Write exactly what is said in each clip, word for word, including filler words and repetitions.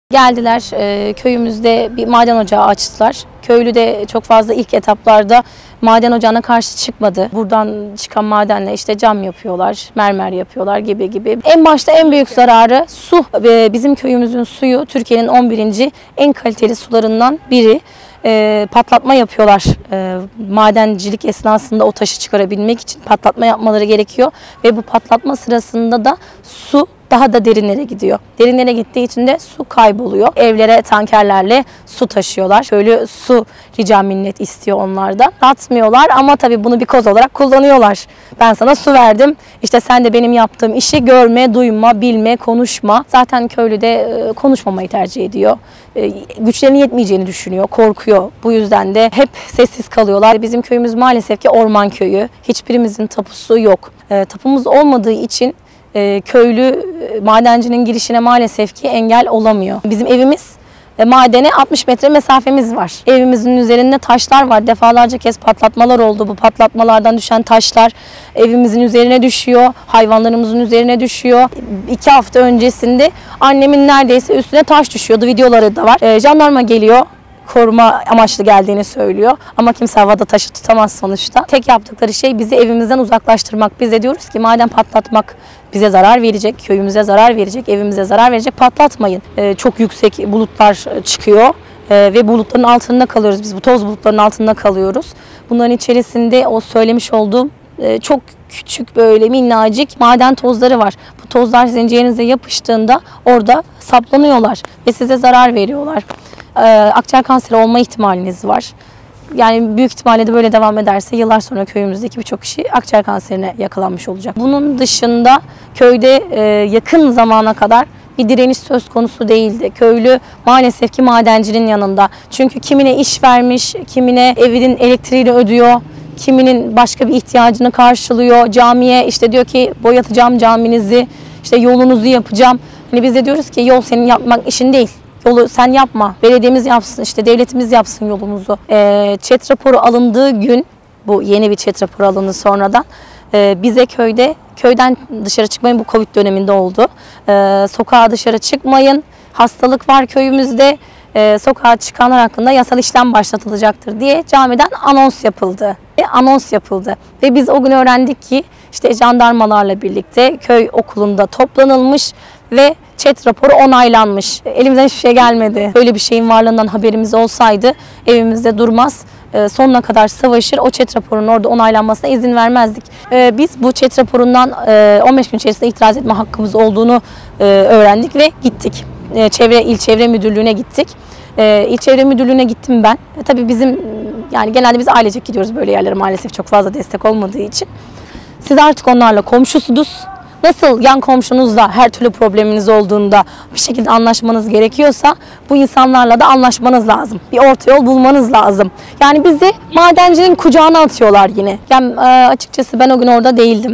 Geldiler, e, köyümüzde bir maden ocağı açtılar. Köylü de çok fazla ilk etaplarda maden ocağına karşı çıkmadı. Buradan çıkan madenle işte cam yapıyorlar, mermer yapıyorlar gibi gibi. En başta en büyük zararı su. E, bizim köyümüzün suyu Türkiye'nin on birinci en kaliteli sularından biri. E, patlatma yapıyorlar. E, madencilik esnasında o taşı çıkarabilmek için patlatma yapmaları gerekiyor. Ve bu patlatma sırasında da su daha da derinlere gidiyor. Derinlere gittiği için de su kayboluyor. Evlere tankerlerle su taşıyorlar. Şöyle su rica minnet istiyor onlardan. Satmıyorlar ama tabii bunu bir koz olarak kullanıyorlar. Ben sana su verdim. İşte sen de benim yaptığım işi görme, duyma, bilme, konuşma. Zaten köylü de konuşmamayı tercih ediyor. Güçlerinin yetmeyeceğini düşünüyor, korkuyor. Bu yüzden de hep sessiz kalıyorlar. Bizim köyümüz maalesef ki orman köyü. Hiçbirimizin tapusu yok. Tapumuz olmadığı için E, köylü madencinin girişine maalesef ki engel olamıyor. Bizim evimiz e, madene altmış metre mesafemiz var. Evimizin üzerinde taşlar var. Defalarca kez patlatmalar oldu. Bu patlatmalardan düşen taşlar evimizin üzerine düşüyor. Hayvanlarımızın üzerine düşüyor. İki hafta öncesinde annemin neredeyse üstüne taş düşüyordu. Videoları da var. E, jandarma geliyor. Koruma amaçlı geldiğini söylüyor. Ama kimse havada taşı tutamaz sonuçta. Tek yaptıkları şey bizi evimizden uzaklaştırmak. Biz de diyoruz ki madem patlatmak bize zarar verecek, köyümüze zarar verecek, evimize zarar verecek, patlatmayın. Ee, çok yüksek bulutlar çıkıyor ee, ve bulutların altında kalıyoruz. Biz bu toz bulutların altında kalıyoruz. Bunların içerisinde o söylemiş olduğum e, çok küçük böyle minnacık maden tozları var. Bu tozlar sizin ciğerinize yapıştığında orada saplanıyorlar ve size zarar veriyorlar. Akciğer kanseri olma ihtimaliniz var. Yani büyük ihtimalle de böyle devam ederse yıllar sonra köyümüzdeki birçok kişi akciğer kanserine yakalanmış olacak. Bunun dışında köyde yakın zamana kadar bir direniş söz konusu değildi. Köylü maalesef ki madencinin yanında. Çünkü kimine iş vermiş, kimine evinin elektriğini ödüyor, kiminin başka bir ihtiyacını karşılıyor. Camiye işte diyor ki boyatacağım caminizi, işte yolunuzu yapacağım. Hani biz de diyoruz ki yol senin yapmak işin değil. Yolu sen yapma, belediyemiz yapsın, işte devletimiz yapsın yolumuzu. E, çet raporu alındığı gün, bu yeni bir çet raporu alındı sonradan, e, bize köyde, köyden dışarı çıkmayın, bu Covid döneminde oldu. E, sokağa dışarı çıkmayın, hastalık var köyümüzde, e, sokağa çıkanlar hakkında yasal işlem başlatılacaktır diye camiden anons yapıldı. E, anons yapıldı ve biz o gün öğrendik ki işte jandarmalarla birlikte köy okulunda toplanılmış ve çet raporu onaylanmış. Elimizden hiçbir şey gelmedi. Böyle bir şeyin varlığından haberimiz olsaydı evimizde durmaz, sonuna kadar savaşır, o çet raporunun orada onaylanmasına izin vermezdik. Biz bu çet raporundan on beş gün içerisinde itiraz etme hakkımız olduğunu öğrendik ve gittik. Çevre İl Çevre Müdürlüğü'ne gittik. İl Çevre Müdürlüğü'ne gittim ben. Tabii bizim yani genelde biz ailecek gidiyoruz böyle yerlere, maalesef çok fazla destek olmadığı için. Siz artık onlarla komşusunuz. Nasıl yan komşunuzla her türlü probleminiz olduğunda bir şekilde anlaşmanız gerekiyorsa bu insanlarla da anlaşmanız lazım. Bir orta yol bulmanız lazım. Yani bizi madencinin kucağına atıyorlar yine. Yani e, açıkçası ben o gün orada değildim.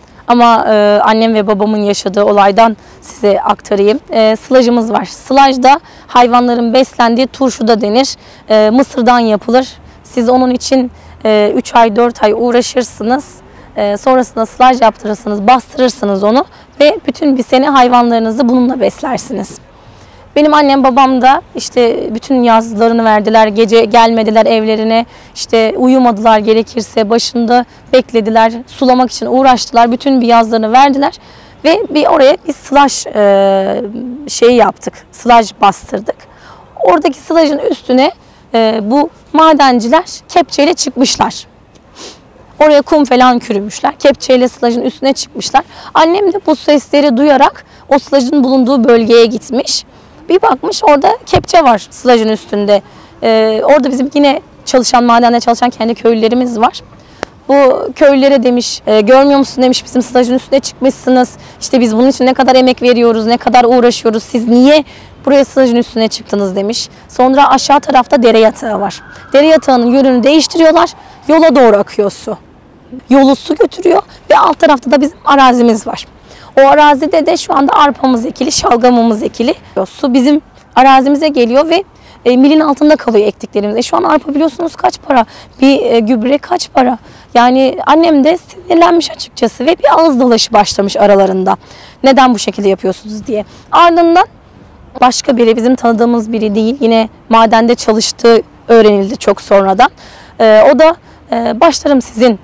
Ama e, annem ve babamın yaşadığı olaydan size aktarayım. E, sılajımız var. Sılajda hayvanların beslendiği turşu da denir. E, mısırdan yapılır. Siz onun için e, üç ay dört ay uğraşırsınız. Ee, sonrasında sılaj yaptırırsınız, bastırırsınız onu ve bütün bir sene hayvanlarınızı bununla beslersiniz. Benim annem babam da işte bütün yazlarını verdiler, gece gelmediler evlerine, işte uyumadılar gerekirse, başında beklediler, sulamak için uğraştılar, bütün bir yazlarını verdiler ve bir oraya bir sılaj e, şeyi yaptık, sılaj bastırdık. Oradaki sılajın üstüne e, bu madenciler kepçeyle çıkmışlar. Oraya kum falan kürümüşler. Kepçeyle sılajın üstüne çıkmışlar. Annem de bu sesleri duyarak o sılajın bulunduğu bölgeye gitmiş. Bir bakmış orada kepçe var sılajın üstünde. Ee, orada bizim yine çalışan, madende çalışan kendi köylülerimiz var. Bu köylülere demiş, e, görmüyor musun demiş, bizim sılajın üstüne çıkmışsınız. İşte biz bunun için ne kadar emek veriyoruz, ne kadar uğraşıyoruz. Siz niye buraya sılajın üstüne çıktınız demiş. Sonra aşağı tarafta dere yatağı var. Dere yatağının yönünü değiştiriyorlar. Yola doğru akıyor su. Yolu su götürüyor ve alt tarafta da bizim arazimiz var. O arazide de şu anda arpamız ekili, şalgamımız ekili. Su bizim arazimize geliyor ve e, milin altında kalıyor ektiklerimiz. E, şu an arpa biliyorsunuz kaç para? Bir e, gübre kaç para? Yani annem de sinirlenmiş açıkçası ve bir ağız dalaşı başlamış aralarında. Neden bu şekilde yapıyorsunuz diye. Ardından başka biri, bizim tanıdığımız biri değil. Yine madende çalıştığı öğrenildi çok sonradan. E, o da e, başlarım sizin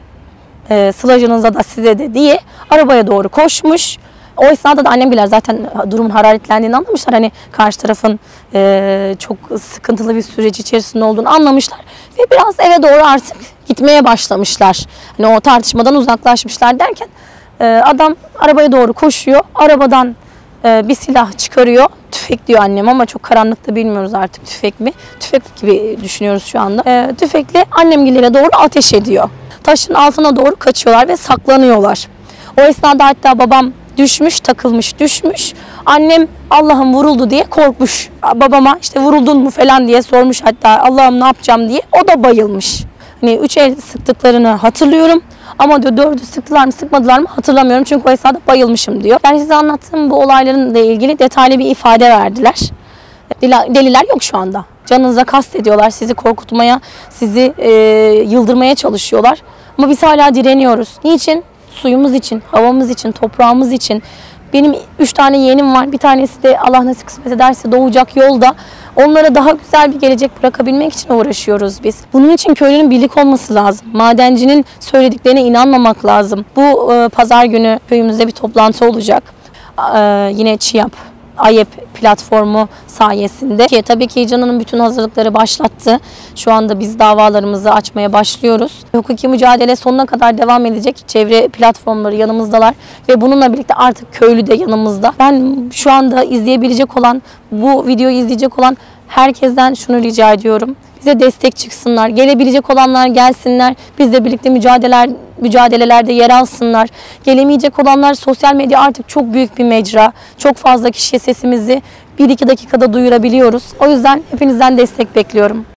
e, sılacınıza da size de diye arabaya doğru koşmuş. O esnada da annemgiler zaten durumun hararetlendiğini anlamışlar. Hani karşı tarafın e, çok sıkıntılı bir süreç içerisinde olduğunu anlamışlar. Ve biraz eve doğru artık gitmeye başlamışlar. Hani o tartışmadan uzaklaşmışlar derken e, adam arabaya doğru koşuyor. Arabadan e, bir silah çıkarıyor. Tüfek diyor annem ama çok karanlıkta bilmiyoruz artık tüfek mi. Tüfek gibi düşünüyoruz şu anda. E, tüfekle annemgilere doğru ateş ediyor. Taşın altına doğru kaçıyorlar ve saklanıyorlar. O esnada hatta babam düşmüş, takılmış, düşmüş. Annem Allah'ım vuruldu diye korkmuş. Babama işte vuruldun mu falan diye sormuş hatta Allah'ım ne yapacağım diye. O da bayılmış. Hani üç el sıktıklarını hatırlıyorum. Ama diyor dördü sıktılar mı sıkmadılar mı hatırlamıyorum. Çünkü o esnada bayılmışım diyor. Yani size anlattığım bu olayların da ilgili detaylı bir ifade verdiler. Deliler yok şu anda. Canınıza kast ediyorlar. Sizi korkutmaya, sizi e, yıldırmaya çalışıyorlar. Ama biz hala direniyoruz. Niçin? Suyumuz için, havamız için, toprağımız için. Benim üç tane yeğenim var. Bir tanesi de Allah nasip kısmet ederse doğacak yolda. Onlara daha güzel bir gelecek bırakabilmek için uğraşıyoruz biz. Bunun için köylünün birlik olması lazım. Madencinin söylediklerine inanmamak lazım. Bu e, pazar günü köyümüzde bir toplantı olacak. E, yine ÇİAP, AYEP platformu sayesinde. Ki, tabii ki Canan'ın bütün hazırlıkları başlattı. Şu anda biz davalarımızı açmaya başlıyoruz. Hukuki mücadele sonuna kadar devam edecek. Çevre platformları yanımızdalar ve bununla birlikte artık köylü de yanımızda. Ben şu anda izleyebilecek olan, bu videoyu izleyecek olan herkesten şunu rica ediyorum. Bize destek çıksınlar. Gelebilecek olanlar gelsinler. Bizle birlikte mücadeleler, mücadelelerde yer alsınlar. Gelemeyecek olanlar, sosyal medya artık çok büyük bir mecra. Çok fazla kişiye sesimizi bir iki dakikada duyurabiliyoruz. O yüzden hepinizden destek bekliyorum.